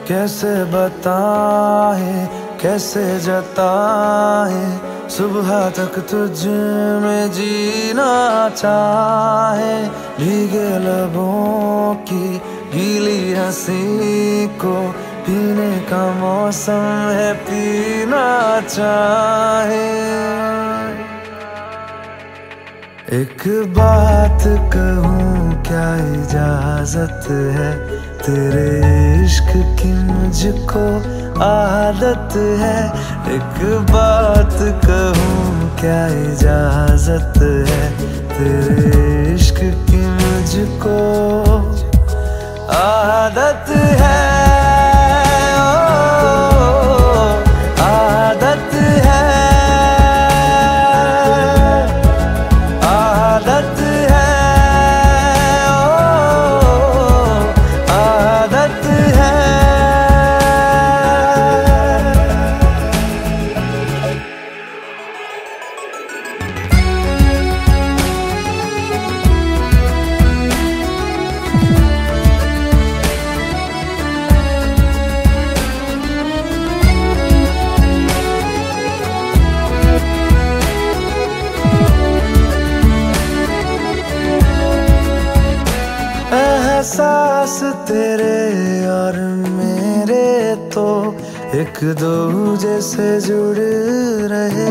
कैसे बताए कैसे जताए, सुबह तक तुझ में जीना चाहे। भीगे लबों की गीली हंसी को पीने का मौसम है, पीना चाहे। एक बात कहूँ क्या इजाजत है, तेरे इश्क की मुझको आदत है। एक बात कहूँ क्या इजाजत है, तेरे इश्क की मुझको आदत है। एहसास तेरे और मेरे तो एक दूजे से जुड़ रहे।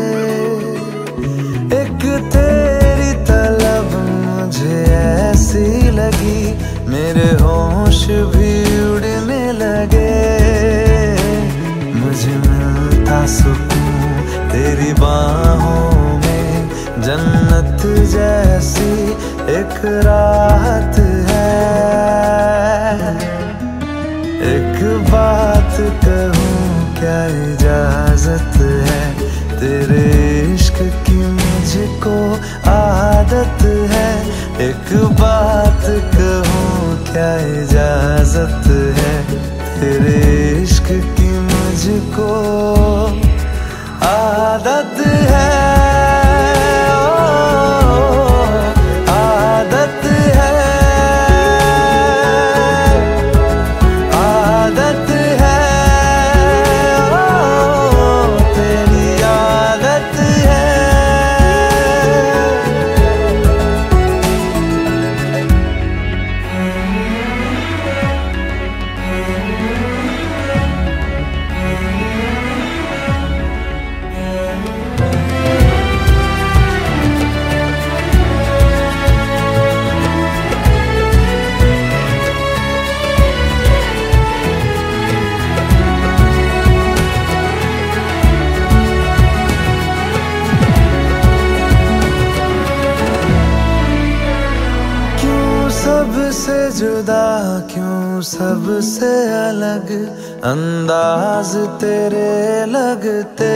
एक तेरी तलब मुझे ऐसी लगी, मेरे होश भी उड़ने लगे। मुझे मिलता सुकून तेरी बाहों में, जन्नत जैसी एक राहत है। एक बात कहूँ क्या इजाजत है, तेरे इश्क की मुझको आदत है। एक बात कहूँ क्या इजाजत है, तेरे इश्क की मुझको आदत है। सबसे जुदा क्यों सबसे अलग अंदाज तेरे लगते।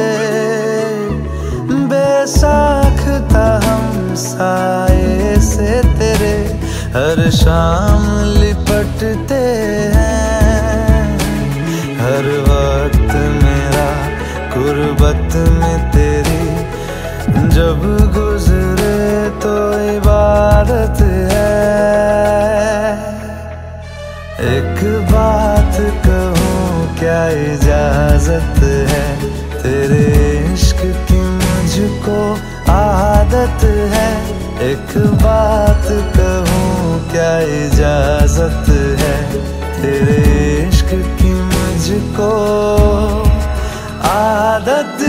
बेसाख्ता हम साए से तेरे हर शाम लिपटते हैं। हर वक्त मेरा गुर्बत में तेरी जब गुजरे तो इबादत है। एक बात कहूँ क्या इजाजत है, तेरे इश्क की मुझको आदत है। एक बात कहूँ क्या इजाजत है, तेरे इश्क की मुझको आदत